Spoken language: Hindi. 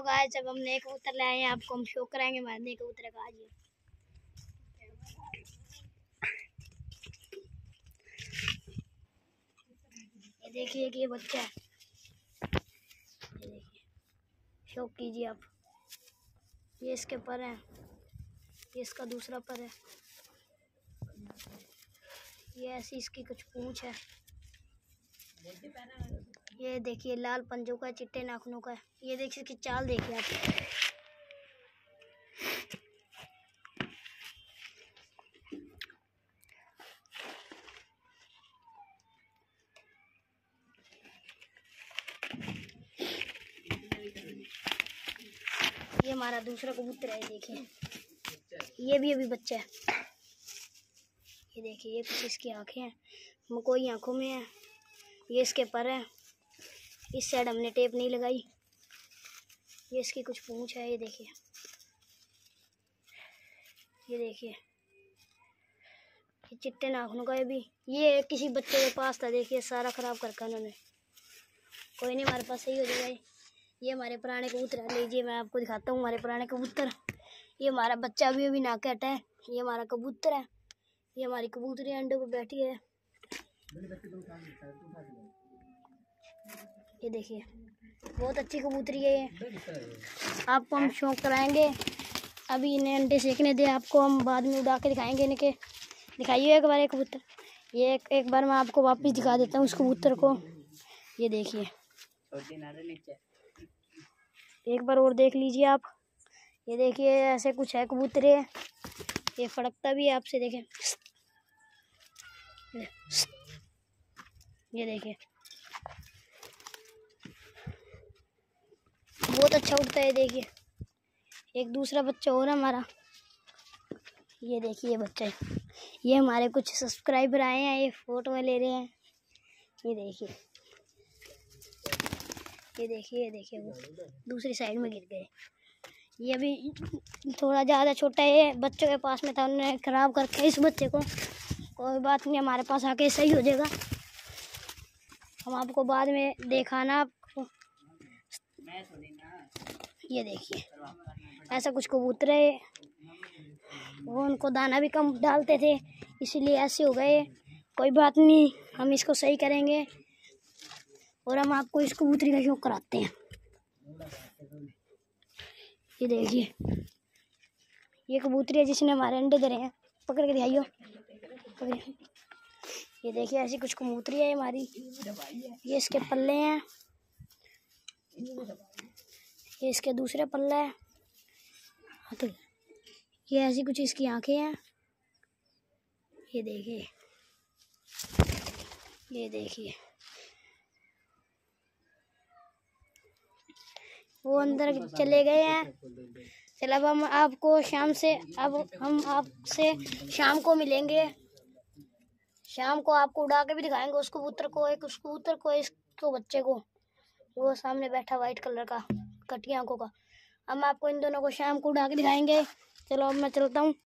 हेलो गाइस, जब हम नए कबूतर लाए हैं आपको हम शो कराएंगे हमारे नए कबूतर का। आज ये देखिए कि ये बच्चा है, ये देखिए, शो कीजिए आप। ये इसके पर है, ये इसका दूसरा पर है, ये ऐसी इसकी कुछ पूंछ है। ये देखिए लाल पंजों का, चिट्टे नाखूनों का है। ये देखिए इसकी चाल देखिए आप। ये हमारा दूसरा कबूतर है, देखिए ये भी अभी बच्चा है। ये देखिए ये कुछ इसकी आंखें हैं, मकोई आंखों में है। ये इसके पर है, इस साइड हमने टेप नहीं लगाई। ये इसकी कुछ पूंछ है, ये देखिए, ये देखिए ये चिट्टे नाखूनों का है भी। ये किसी बच्चे के पास था, देखिए सारा खराब करके उन्होंने। कोई नहीं, हमारे पास सही हो जाएगा। ये हमारे पुराने कबूतर है, लीजिए मैं आपको दिखाता हूँ हमारे पुराने कबूतर। ये हमारा बच्चा अभी ना कट है। ये हमारा कबूतर है, ये हमारी कबूतरी अंडे पे बैठी है। ये देखिए बहुत अच्छी कबूतरी है ये, आपको हम शौक कराएंगे। अभी इन्हें अंडे सेकने दे, आपको हम बाद में उड़ा के दिखाएंगे इनके। दिखाइए एक बार ये कबूतर। ये एक बार मैं आपको वापस दिखा देता हूँ उस कबूतर को। ये देखिए एक बार और देख लीजिए आप। ये देखिए ऐसे कुछ है कबूतर, ये फड़कता भी है आपसे, देखें। ये देखिए बहुत अच्छा उड़ता है। देखिए एक दूसरा बच्चा और है हमारा, ये देखिए ये बच्चा है। ये हमारे कुछ सब्सक्राइबर आए हैं, ये फोटो में ले रहे हैं। ये देखिए, ये देखिए, ये देखिए वो दूसरी साइड में गिर गए। ये अभी थोड़ा ज़्यादा छोटा है, ये बच्चों के पास में था, उन्होंने ख़राब करके इस बच्चे को। कोई बात नहीं, हमारे पास आके सही हो जाएगा। हम आपको बाद में दिखाना आपको। ये देखिए ऐसा कुछ कबूतर है, वो उनको दाना भी कम डालते थे इसीलिए ऐसे हो गए। कोई बात नहीं, हम इसको सही करेंगे और हम आपको इस कबूतरी का शौक कराते हैं। ये देखिए ये कबूतरी है जिसने हमारे अंडे धरे हैं, पकड़ के दिखाइयो। ये देखिए ऐसी कुछ कबूतरी है हमारी। ये इसके पल्ले हैं, ये इसके दूसरे पल्ले हैं। ये ऐसी कुछ इसकी आंखें हैं। ये देखिए, ये देखिए वो अंदर चले गए हैं। चलो अब हम आपको हम आपसे शाम को मिलेंगे। शाम को आपको उड़ा के भी दिखाएंगे उस कबूतर को, एक उस कबूतर को, इसको बच्चे को, वो सामने बैठा वाइट कलर का कटी आंखों का। हम आपको इन दोनों को शाम को उड़ा के दिखाएंगे। चलो अब मैं चलता हूँ।